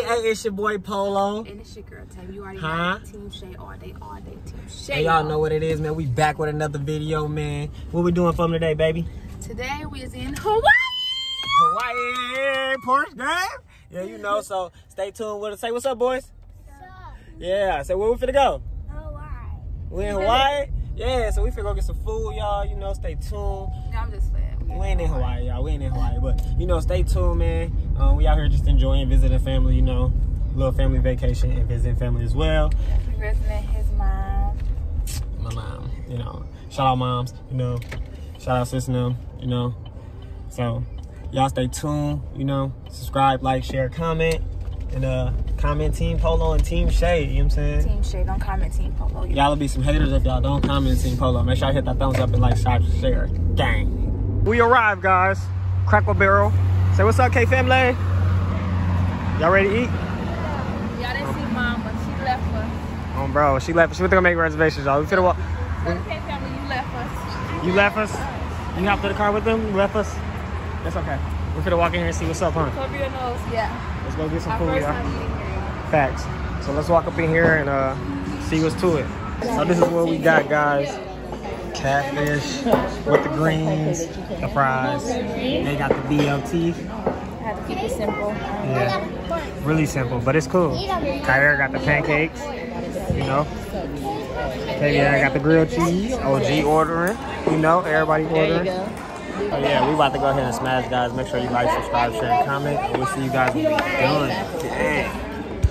Hey, it's your boy Polo. And it's your girl Tam. You already know Team Shay all day, Team Shay. Hey, y'all know what it is, man. We back with another video, man. What we doing for them today, baby? Today we is in Hawaii. Hawaii, Porsche game. Yeah, you know. So stay tuned with us. Say what's up, boys. What's up? Yeah. So where we finna go? Hawaii. We in Hawaii. Yeah. So we finna go get some food, y'all. You know, stay tuned. No, I'm just playing. We ain't in Hawaii, y'all. We ain't in Hawaii, but you know, stay tuned, man. We out here just enjoying, visiting family. You know, little family vacation and visiting family as well. We visiting his mom. My mom, you know. Shout out moms, you know. Shout out sis and them, you know. So y'all stay tuned, you know. Subscribe, like, share, comment, and comment Team Polo and Team Shay. You know what I'm saying? Team Shay, don't comment Team Polo. Y'all will be some haters if y'all don't comment Team Polo. Make sure y'all hit that thumbs up and like, share, gang. We arrived, guys. Crackle Barrel. Say what's up, K family. Y'all ready to eat? Y'all didn't see mom, but she left us. Oh, bro, she left. She went to go make reservations, y'all. We finna walk. So the K family, you left us. You left us? You hopped in the car with them? You left us? That's okay. We're finna walk in here and see what's up, huh? Cover your nose, yeah. Let's go get some Our food, first y'all. time eating here. Facts. So let's walk up in here and see what's to it. So this is what we got, guys. Catfish with the greens, the fries. They got the BLT. I had to keep it simple. Yeah, really simple, but it's cool. Kyra got the pancakes, you know. KVR got the grilled cheese. OG ordering, you know, everybody ordering. Oh yeah, we about to go ahead and smash, guys. Make sure you like, subscribe, share, and comment. And we'll see you guys when we're done. Dang.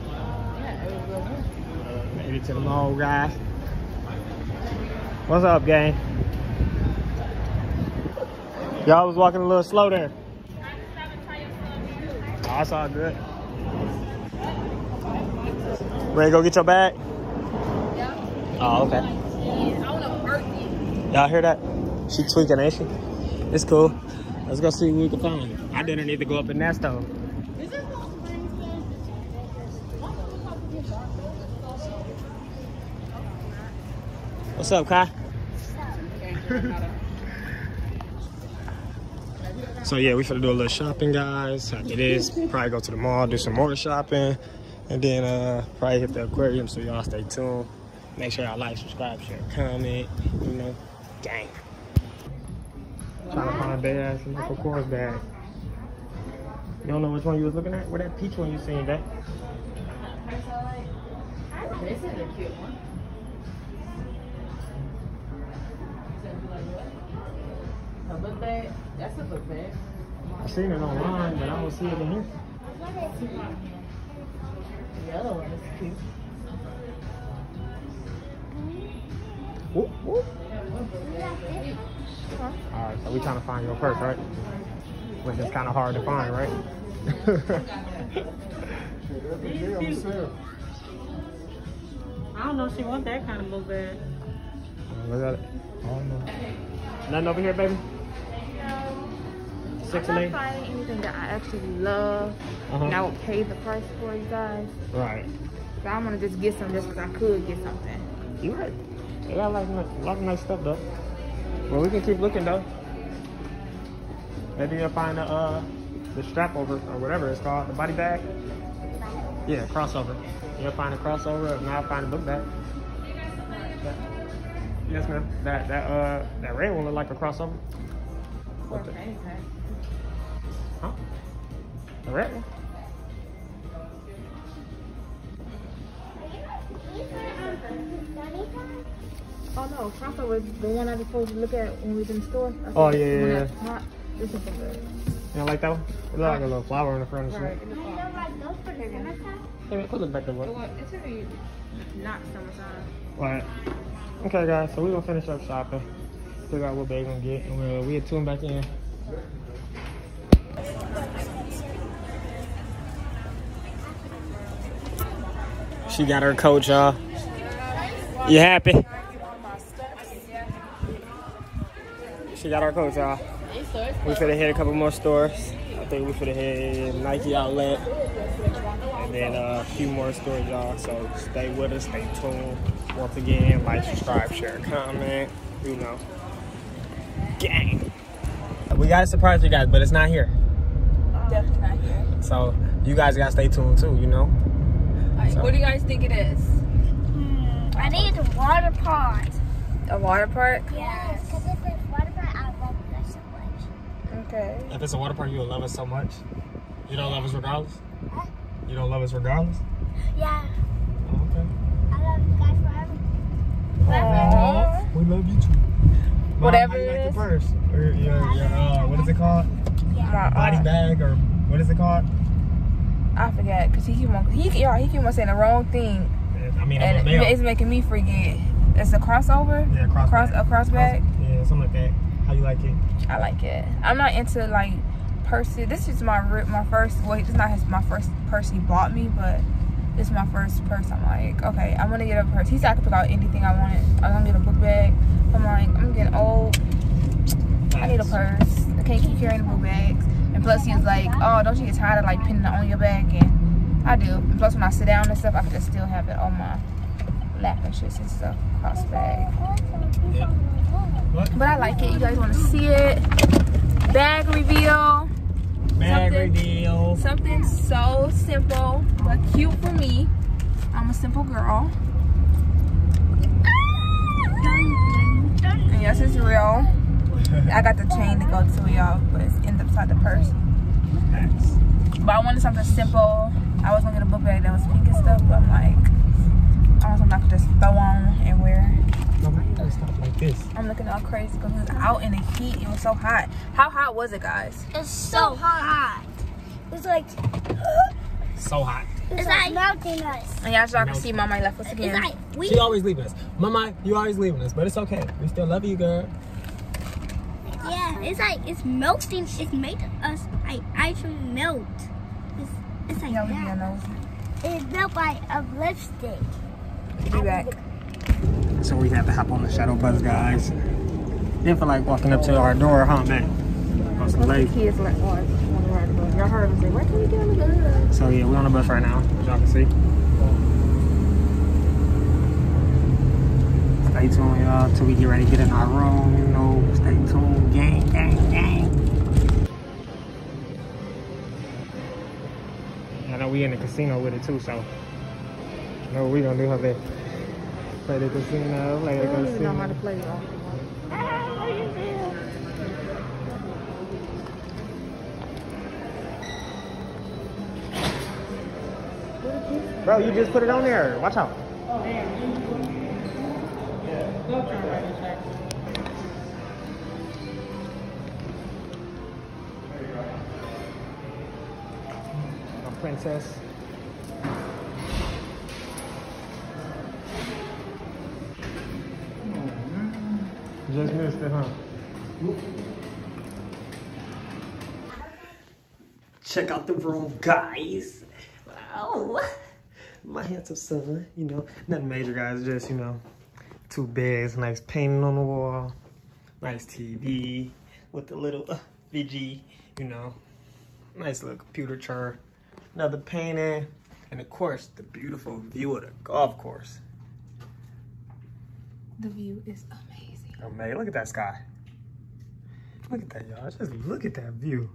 Made it to the mall, guys. What's up, gang? Y'all was walking a little slow there. Oh, that's all good. Ready to go get your bag? Yeah. Oh, okay. I want to hurt you. Y'all hear that? She tweaking, ain't she? It's cool. Let's go see what we can find. I didn't need to go up in that stove. What's up, Kai? So yeah, we finna do a little shopping, guys. After this, probably go to the mall, do some more shopping, and then probably hit the aquarium. So y'all stay tuned. Make sure y'all like, subscribe, share, comment. You know, gang. Trying to find a big ass Michael Kors bag. You don't know which one you was looking at? Where that peach one you seen, babe? This is a cute one. A book bag? That's a book bag. I seen it online, but I don't see it in here. The other one is cute. Whoop, whoop. Alright, so we trying to find your purse, right? Which is kind of hard to find, right? I don't know if she wants that kind of book bag. Look at it. Oh, no. Nothing over here, baby? 6 and 8? I'm not finding anything that I actually love and I would pay the price for, you guys. Right. So I'm gonna just get some just because I could get something. You right. They got a lot of nice stuff, though. Well, we can keep looking, though. Maybe you'll find the strap over, or whatever it's called, the body bag. Yeah, crossover. You'll find a crossover, and I'll find a book bag. Yes, ma'am. That red one look like a crossover. Or fanny pack. Huh? The red one? Oh no, crossover is the one I was supposed to look at when we was in the store. Oh, yeah. This is the good. You don't like that one? It look like a little flower in the front of the Right. shirt. It Hey, put it back there, boy. It should be not summertime. Right. Okay, guys, so we're gonna finish up shopping. Figure out what bag we're gonna get, and we'll tune back in. She got her coat, y'all. You happy? She got our coat, y'all. We finna hit a couple more stores. I think we finna hit Nike Outlet. And then a few more stores, y'all. So stay with us, stay tuned. Once again, like, subscribe, share, comment, you know. Gang. We got a surprise for you guys, but it's not here. Definitely not here. So you guys gotta stay tuned too, you know. Right, so. What do you guys think it is? I think it's a water park. A water park? Yes, because if it's water park, I love it so much. Okay. If it's a water park, you'll love us so much. You don't love us regardless? Huh? You don't love us regardless? Yeah. Oh, okay. I love you guys forever. Aww. We love you too. Mom, whatever how you it like is. the purse? Or your what is it called? Yeah. Body bag, or what is it called? I forget, cause he keep on saying the wrong thing. I mean, and it's making me forget. It's a crossover. Yeah, a cross bag. Yeah, something like that. How you like it? I like it. I'm not into like purses. This is my first. Well, it's not my first purse he bought me, but this is my first purse. I'm like, okay, I'm gonna get a purse. He said I could pick out anything I wanted. I'm gonna get a book bag. I'm like, I'm getting old. I need a purse. I can't keep carrying the book bags. And plus, he was like, oh, don't you get tired of like pinning it on your bag? And I do. And plus, when I sit down and stuff, I can just still have it on my lap and shit and stuff. Cross bag. Yeah. What? But I like it. You guys want to see it? Bag reveal. Reveal. Something so simple but cute for me. I'm a simple girl. And yes, it's real. I got the chain to go to y'all, but it's inside the purse. Nice. But I wanted something simple. I was gonna get a book bag that was pink and stuff, but I'm like, I want something I could just throw on and wear. No, why you gotta stop like this? I'm looking all crazy because it was out in the heat. It was so hot. How hot was it, guys? It's so hot. It's like So hot. it's like melting us. And y'all can see Mama left us again. It's like She always leaving us. Mama, you always leaving us, but it's okay. We still love you, girl. yeah, it's like it's melting. It's made us like actually melt. It's like Y'all leave me that. nosy. It's built by a lipstick. Be back. So we have to hop on the shuttle bus, guys. Didn't feel like walking up to our door, huh, man? I was late. Kids like, oh, y'all heard him say, where can we get on the bus? So yeah, we're on the bus right now, as y'all can see. Stay tuned, y'all, till we get ready to get in our room. You know, stay tuned, gang, gang, gang. I know we in the casino with it too, so you know what we gonna do up there. Play the casino, play the I don't even casino. know how to play it. Bro, you just put it on there. Watch out. Oh, damn. Go turn right back. A princess. Just missed it, huh? Check out the room, guys. Wow. My handsome son, you know, nothing major, guys. Just, you know, 2 beds, nice painting on the wall, nice TV with the little VG, you know, nice little computer chair, another painting, and of course, the beautiful view of the golf course. The view is amazing. Oh man, look at that sky. Look at that, y'all. Just look at that view.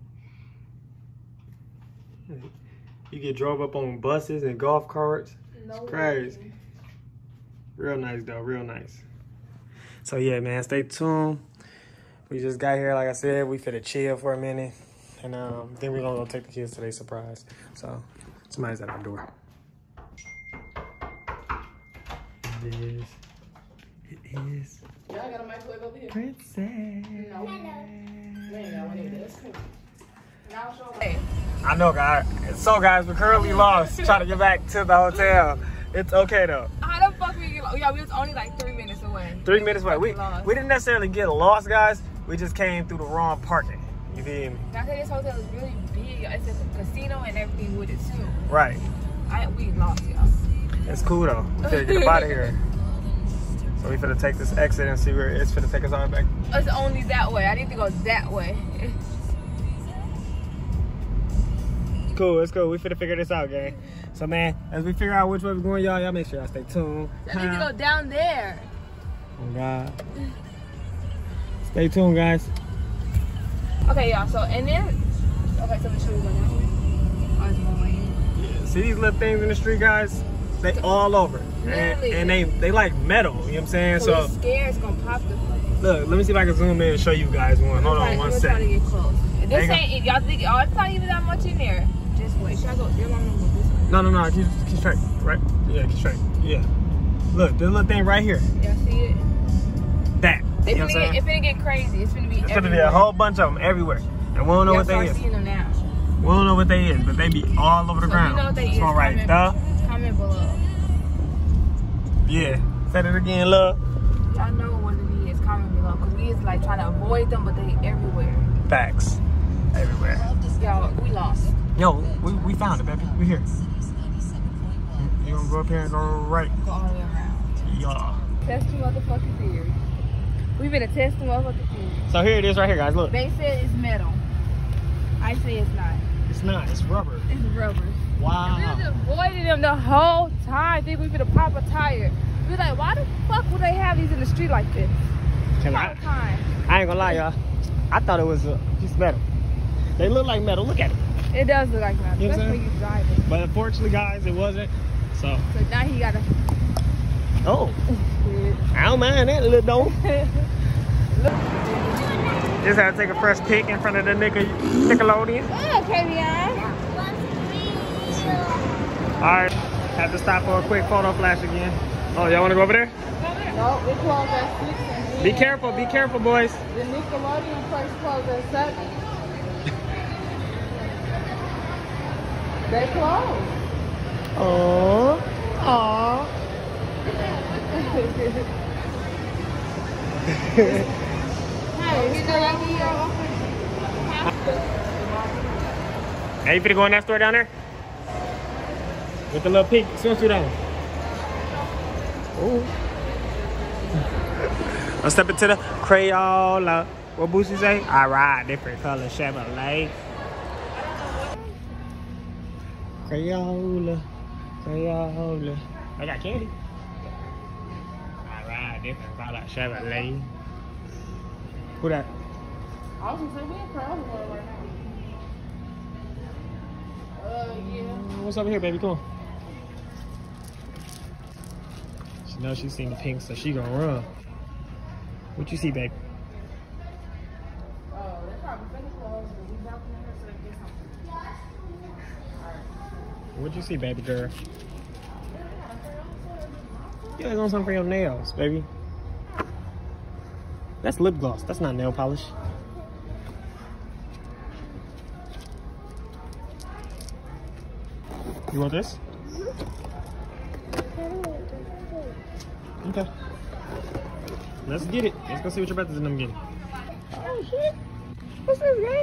You get drove up on buses and golf carts. It's crazy. Real nice though, real nice. So yeah, man, stay tuned. We just got here, like I said, we finna chill for a minute. And then we're gonna go take the kids to their surprise. So somebody's at our door. It is. It is. Y'all got a microwave over here? Princess. No. We ain't got one of this. I know, guys. So, guys, we're currently lost trying to get back to the hotel. It's okay, though. How the fuck we get lost? Yeah, we was only like 3 minutes away. 3 minutes away. We didn't necessarily get lost, guys. We just came through the wrong parking. You feel me? I said this hotel is really big. It's a casino and everything with it, too. Right. We lost, y'all. It's cool, though. We finna get up out of here. So we finna take this exit and see where it's finna take us all back. It's only that way. I need to go that way. Cool, it's cool. We finna figure this out, gang. So, man, as we figure out which way we're going, y'all make sure y'all stay tuned. I need to go down there. Oh, God. Stay tuned, guys. Okay, y'all. So, and then... Okay, so we should we go down here? Yeah. See these little things in the street, guys? They all over. And they like metal, you know what I'm saying? So it's scared, it's gonna pop the fucking. Look, let me see if I can zoom in and show you guys one. Hold on one second. To get close. This ain't, y'all think, oh, it's not even that much in there. Just wait. Should I go there long enough this way? No, keep straight, right? Yeah, keep straight. Yeah. Look, this little thing right here. Y'all see it? That. It's finna get crazy. It's finna be It's gonna be a whole bunch of them everywhere. And we don't know what they is. Seeing them now. We don't know what they is, but they be all over the ground. You know what they this is, one right there. Comment below. Yeah. Say it again, love. Y'all know what it is. Comment below. Because we is like trying to avoid them, but they everywhere. Facts. Everywhere. Y'all, we lost. Yo, we found it, baby. We here. You gonna go up here and go right? Go all the way around. Yeah. Test the motherfucking theory. We've been a test the motherfucking theory. So here it is right here, guys. Look. They said it's metal. I say it's not. It's not. It's rubber. It's rubber. Wow. We was avoiding them the whole time. Think we finna pop a tire. We like, why the fuck would they have these in the street like this? I ain't gonna lie, y'all. I thought it was a piece of metal. They look like metal. Look at it. It does look like metal, You know especially when you drive it. But unfortunately, guys, it wasn't. So now he gotta. Oh. I don't mind that little dome. Just had to take a fresh pic in front of the Nickelodeon. Oh, Kavion. Alright, have to stop for a quick photo flash again. Oh, y'all want to go over there? No, we closed at 6. Be careful, boys. The Nickelodeon place closed at 7. They closed. Aww. Aww. Hey, you finna go in that store down there? With the little pink swimsuit on. Ooh. Let's step into the Crayola. What Boosie say? I ride different color Chevrolet. Crayola. Crayola. I got candy. I ride different color Chevrolet. Who that? I was gonna say we in Crayola right now. Yeah. What's over here, baby? Come on. She knows she's seen the pink, so she gonna run. What you see, babe? Oh, they probably finished clothes, but we about to here so they get something. Alright. What you see, baby girl? Yeah, it's on something for your nails, baby. That's lip gloss. That's not nail polish. You want this? Okay. Let's get it. Let's go see what your brothers and them getting. Oh shit. This is great.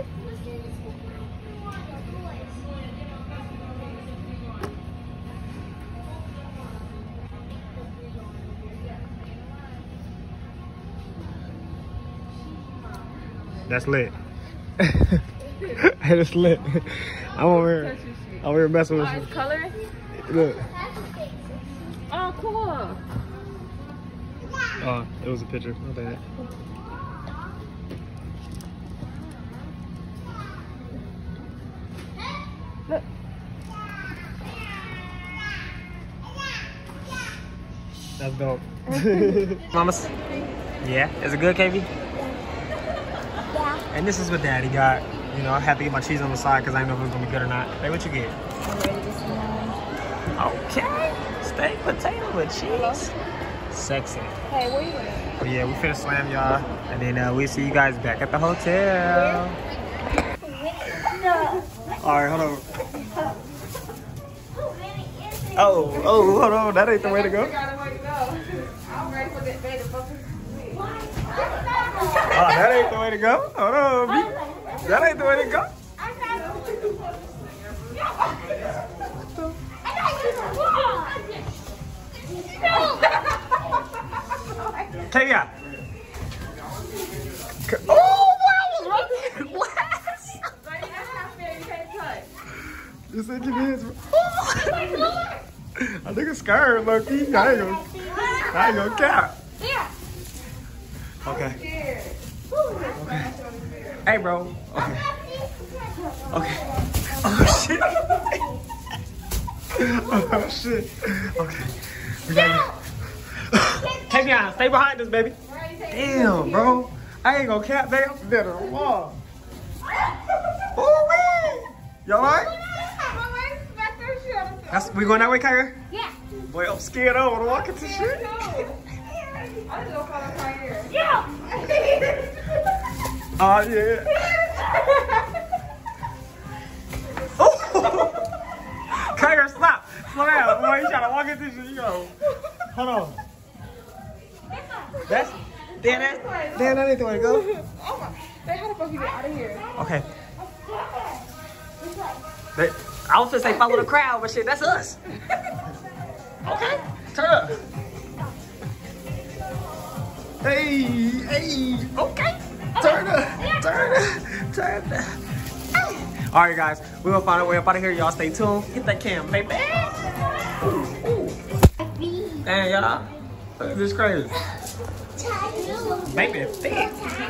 That's lit. It's lit. I'm over here messing with you. It's coloring? Look. Oh, cool. Oh, it was a picture. My bad. Look. That's dope. Mamas. Yeah, is it good, KV? Yeah. And this is what Daddy got. You know, I had to get my cheese on the side because I didn't know if it was gonna be good or not. Hey, what you get? Okay. Steak, potato with cheese. Sexy. Hey, where you at? Oh yeah, we finna slam y'all, and then we'll see you guys back at the hotel. No. All right, hold on. Oh, hold on. That ain't the way to go. I'm ready for that bed to fucking. Oh, that ain't the way to go. Hold on, B. That ain't the way to go. Kaya. Oh, wow, was right. You said your hands. I think it's scared, Loki. I ain't gonna cap. Yeah. Okay. Hey, bro. Okay. Okay. Oh shit. Oh shit. Okay. We gotta get... Take me out. Stay behind us, baby. Damn, bro. I ain't gonna cap, baby. I'm dead on the wall. Oh, you alright? We going that way, Kyra? Yeah. Boy, I'm scared. I don't want to walk into shit. I just gonna fall off right here. Yeah. Oh, yeah. Oh! Kyra, stop. Slow down. Boy, you trying to walk into shit. You go. Hold on. That's... Damn, that ain't the way to go. Oh my. Hey, how the fuck you get out of here? Okay. I was gonna say follow the crowd, but shit, that's us. Okay, turn up. Hey, okay. Turn up. All right, guys, we're gonna find a way up out of here. Y'all stay tuned. Hit that cam, baby. Damn, y'all. Look at this crazy. Baby, thick.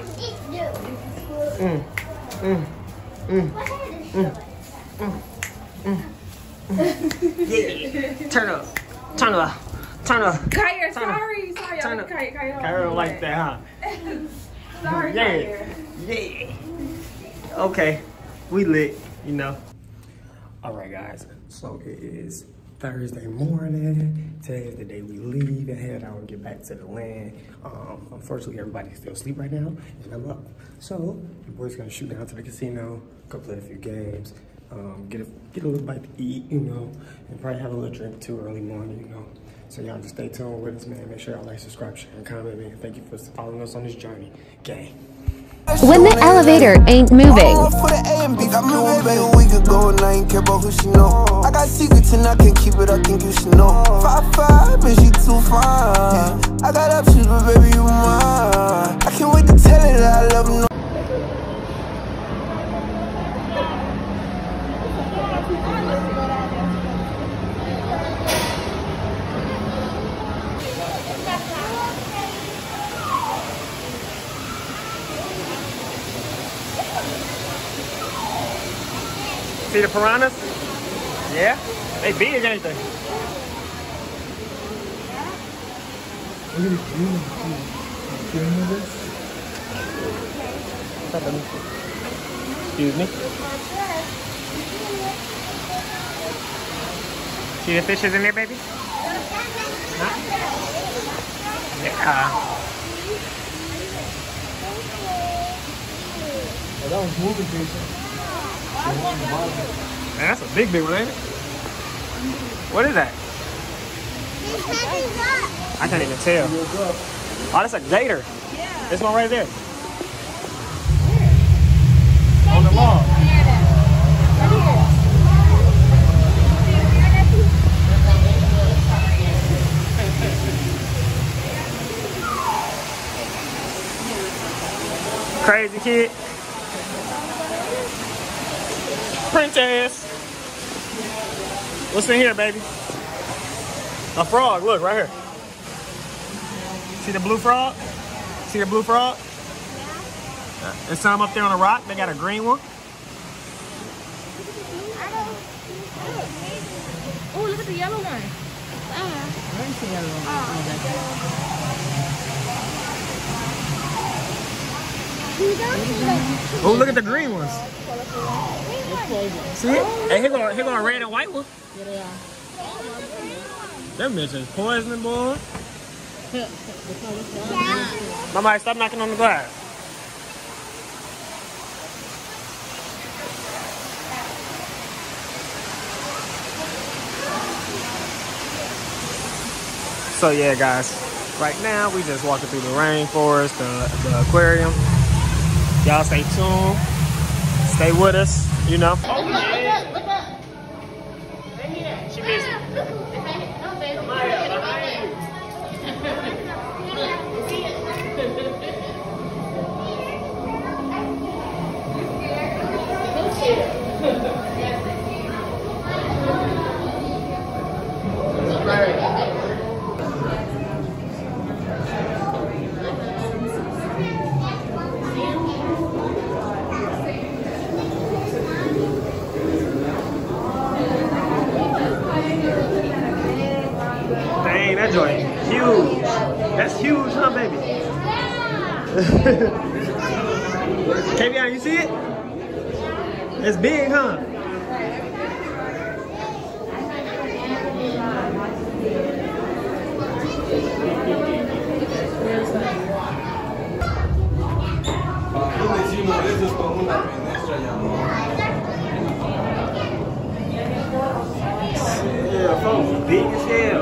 Yeah. Turn up. Kyra, sorry. Turn up. Kyra Kyra don't like that, huh? Sorry, Yeah. Kyra. Yeah. Okay. We lit, you know. All right, guys. So it is Thursday morning. Today is the day we leave and head out and get back to the land. Unfortunately, everybody's still asleep right now, and I'm up. So your boy's gonna shoot down to the casino, go play a few games, get a little bite to eat, you know, and probably have a little drink too early morning, you know. So y'all just stay tuned with us, man. Make sure y'all like, subscribe, share, and comment, man. Thank you for following us on this journey, gang. When the elevator ain't moving. For the A and B, got me one baby, we could go and I ain't care about who she know. I got secrets and I can't keep it, I think you should know. 5'5", but she too fine. I got options, but baby, you mine. I can't wait to tell her that I love her. See the piranhas? Yeah? They big, ain't they? Excuse me. See the fishes in there, baby? Huh? Yeah. Oh, that was moving, Jason. Man, that's a big one, ain't it? What is that? I can't even tell. Oh, that's a gator. Yeah. This one right there. On the wall. Crazy kid. Princess. What's in here, baby? A frog, look, right here. See the blue frog? See the blue frog? There's some up there on the rock. They got a green one. Oh, look at the yellow one. Where's the yellow one? Oh, look at the green ones. See it? Hey, here go a red and white one. Yeah, they are. Them bitches poisoning, boy. Mama, stop knocking on the glass. So yeah, guys, right now we just walking through the rainforest, the aquarium. Y'all stay tuned, stay with us, you know. Oh yeah. Look up. She busy. huge. That's huge, huh, baby? Kavion, you see it? It's big, huh? Yeah, folks, big as hell.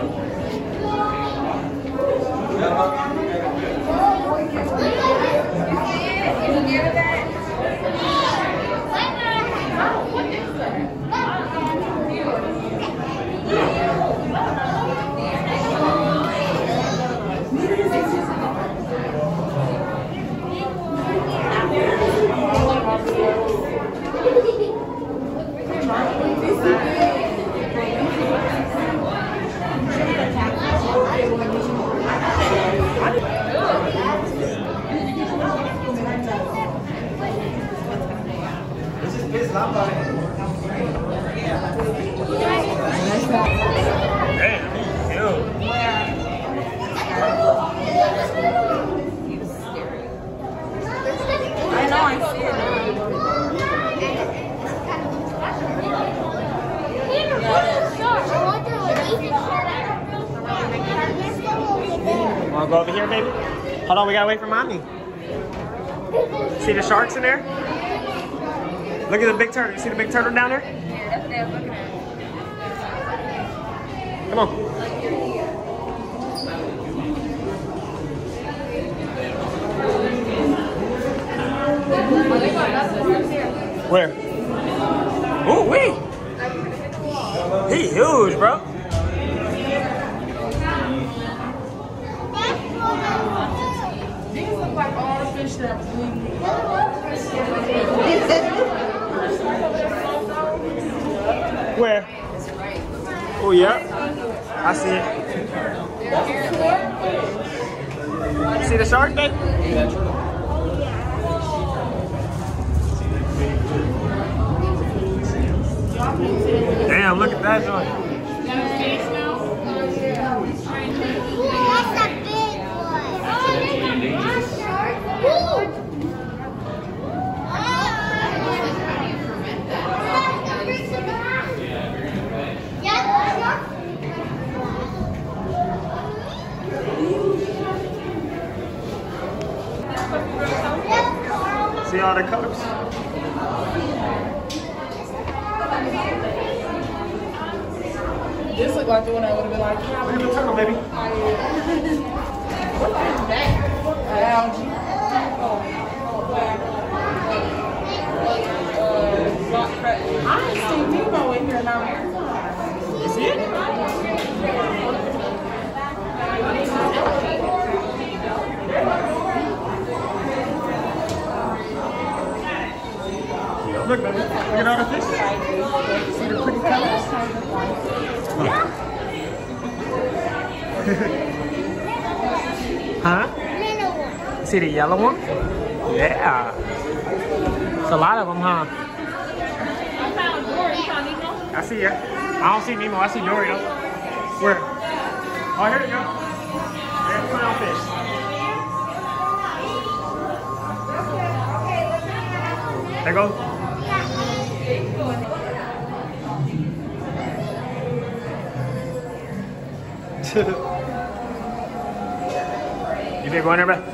Wanna go over here, baby? Hold on, we gotta wait for mommy. See the sharks in there? Look at the big turtle. You see the big turtle down there? Yeah, that's what they're looking at. Come on. Where? Ooh, wee! He huge, bro. These look like all the fish that was Where? Oh, yeah. I see it. See the shark, babe? Damn, look at that joint. That's a big one. See all the colors? This look like the one I would have been like, Look at the turtle, baby. what is that? Algae. I ain't seen Nemo in here now. You see it? Look, baby. Look at all the fish. See the pretty colors? Huh? See the yellow one? Yeah. It's a lot of them, huh? I see ya. I don't see Nemo. I see Dory though. Where? Oh, here you go. There's clown fish. There you go. You big one there, bro?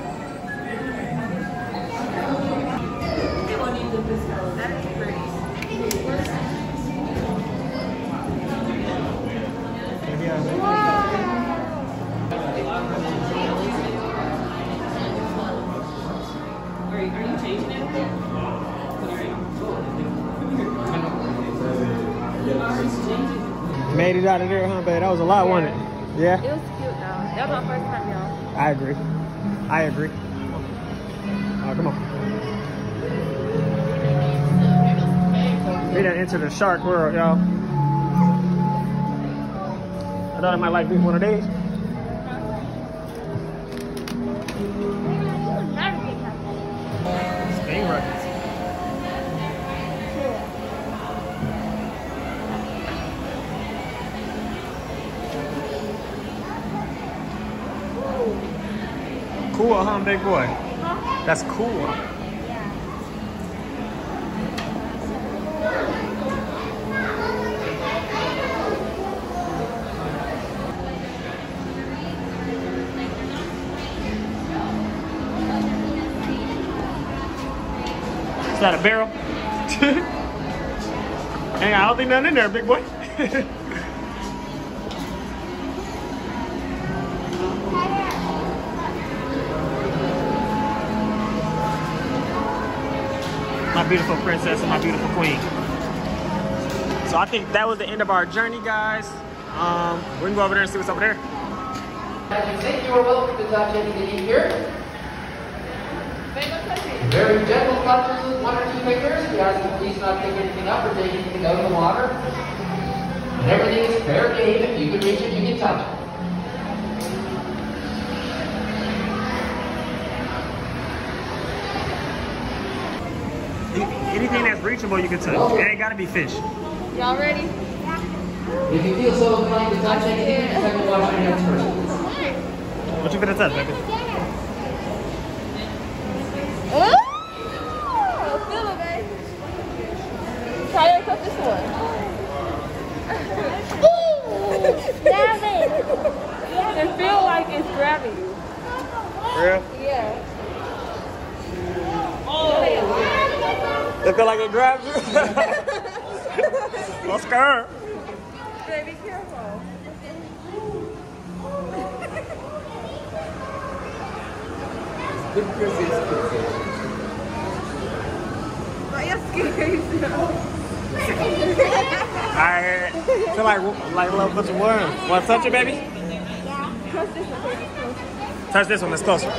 Are you changing it? Made it out of there, huh, babe? That was a lot, wasn't it? Yeah? It was cute though. That was my first time, y'all. I agree. I agree. Oh, come on. We done entered the shark world, y'all. I thought I might like this one of these. Stingray. Cool, huh, big boy? That's cool. Is that a barrel? Hey, I don't think nothing in there, big boy. My beautiful princess and my beautiful queen. So I think that was the end of our journey, guys. We can go over there and see what's over there. As you think you are welcome to touch anything in here. Very gentle touches with 1 or 2 fingers. We ask you please not pick anything up or take anything out of the water. And everything is fair game. If you can reach it, you can touch it. Anything that's reachable, you can touch. It ain't gotta be fish. Y'all ready? If you feel so inclined to touch anything, just have a watch your next person. What you gonna touch, baby? Oh, feel it, babe. Try to touch this one. Grab it. It feels like it's grabbing you. For real? Yeah. It feel like it grabs you? I'm scared. Baby, be careful. Why you scared yourself? I feel like a little bunch of worms. Want to touch it, baby? Touch this one, baby. Touch this one, it's closer.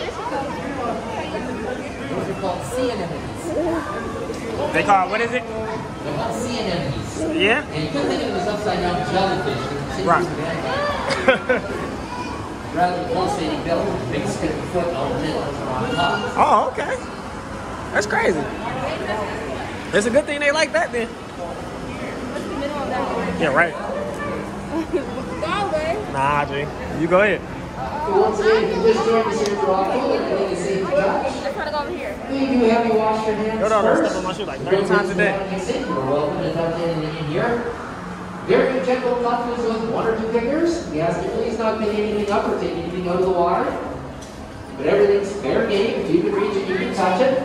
Those are called sea anemones. They call, what is it? They're called sea anemones. Yeah? And you could think of them as upside down jellyfish. Right. Rather than pulsating belly, big stick foot out the middle on top. Oh, okay. That's crazy. It's a good thing they like that then. What's the middle of that one? Yeah, right. Go, babe. Nah, G. You go ahead. Once again, if you just joined us here for our pool, everything is safe to touch. Let's try to go over here. We do have you wash your hands Go down there and first. step on my shoe like 30 times a day. You're welcome to touch anything in here. Very gentle touches with 1 or 2 fingers. We ask you please not pick anything up or take anything out of the water. But everything's fair game. If you can reach it, you can touch it.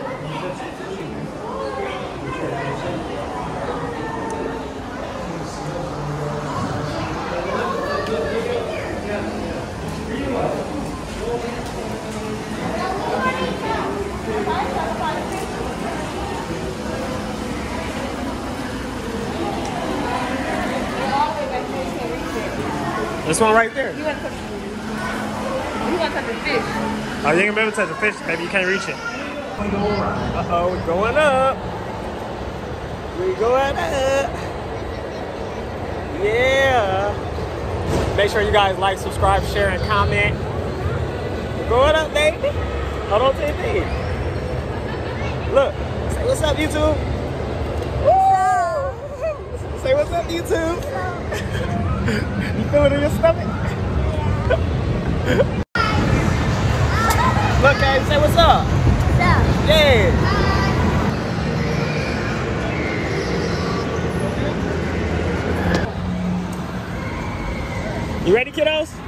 This one right there. You want to touch the fish. Oh, you ain't gonna be able to touch the fish, baby. You can't reach it. Uh-oh, we're going up. We're going up. Yeah. Make sure you guys like, subscribe, share, and comment. We're going up, baby. Hold on to your feet. Look. Say what's up, YouTube. Woo! Say what's up, YouTube. You feel it in your stomach? Look, guys, say what's up. What's up? Yeah. You ready, kiddos?